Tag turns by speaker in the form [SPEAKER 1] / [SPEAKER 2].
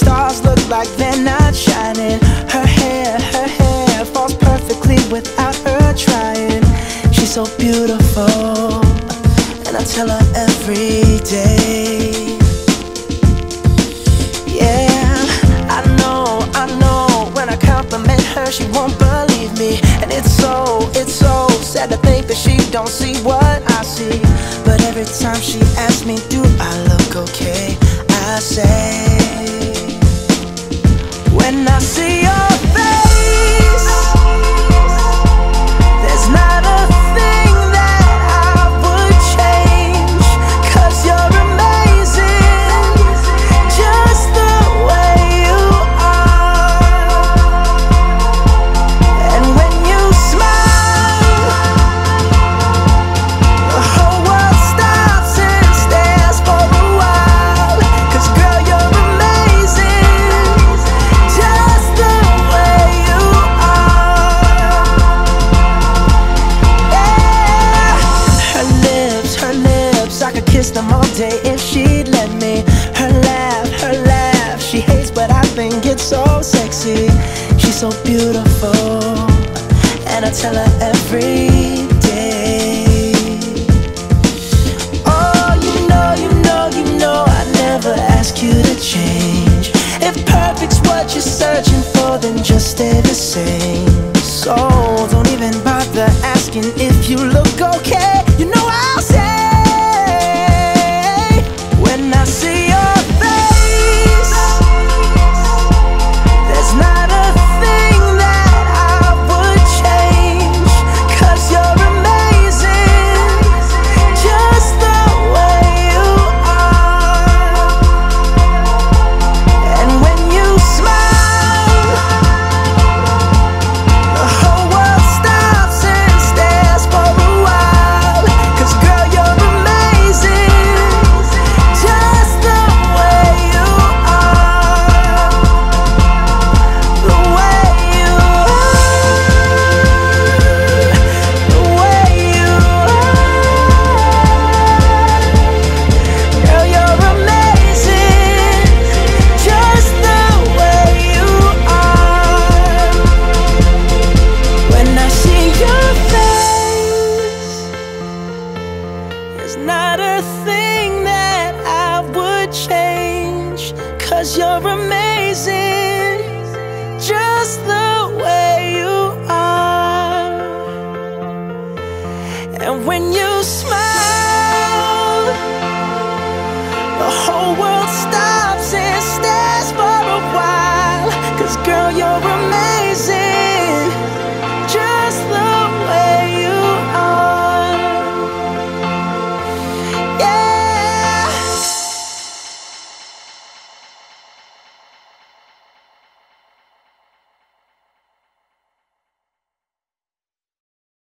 [SPEAKER 1] stars look like they're not shining. Her hair falls perfectly without her trying. She's so beautiful, and I tell her every day. Yeah, I know, when I compliment her, she won't believe me. And it's so sad to think that she don't see what I see. But every time she asks me, do I look okay, I say, when I see your face, there's not a thing that I would change. 'Cause you're amazing, just the way you are. And when you smile, the whole world stops and stares for a while. 'Cause girl, you're amazing, just the way you are. Yeah. Her lips, I could kiss them all day if she'd let me. Her laugh, she hates but I think it's so sexy. She's so beautiful, and I tell her every day. Oh, you know, I never ask you to change. If perfect's what you're searching for, then just stay the same. So don't even bother asking if you look okay. You know I'll say, when I see your face, there's not a thing that I would change. 'Cause you're amazing, just the way you are. And when you smile, the whole world stops and stares for a while. 'Cause girl, you're amazing, just the way you are. The way you are, the way you are. Girl, you're amazing, just the way you are. When I see your face, there's not a thing that I would change. 'Cause you're amazing.